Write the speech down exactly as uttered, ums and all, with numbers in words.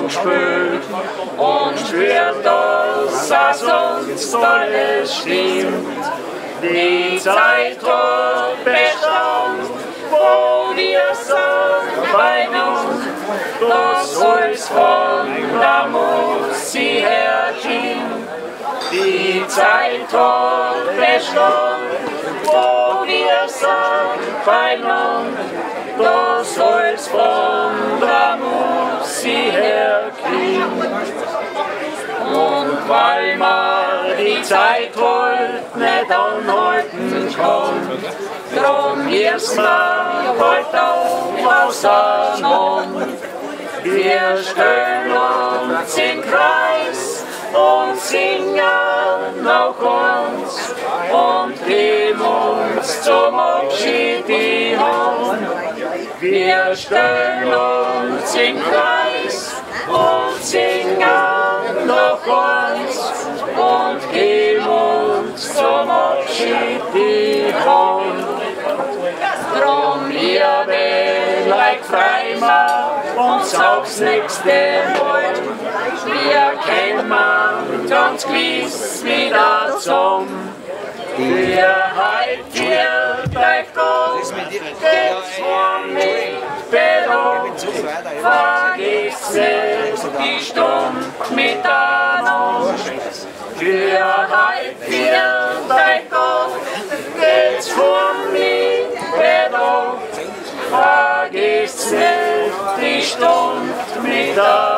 und spürt und spürt, dass es uns alles stimmt. Die Zeit hat Bestand, wo wir sind bei uns, das alles von der Musik herkommt. Die Zeit hat Bestand, wo wir sind bei uns, das alles von der Musik herkommt. Und weil man die Zeit halt nicht anhalten kann, drum müssen wir halt auch auseinander. Wir stellen uns im Kreis und singen noch uns und geben uns zum Abschied die Hand. Wir stellen uns im Kreis und singen noch uns und geben uns zum Abschied die Hand. Drum liebe Leute Freimaur und sag's nächste Mal, wir kommen ganz gewiss wieder zusammen. Wir heute hier gleich da, geht's von mir belohnt, vergiss nicht die Stunde miteinander. Wir heute hier gleich da, geht's von mir belohnt, vergiss nicht die Stunde miteinander.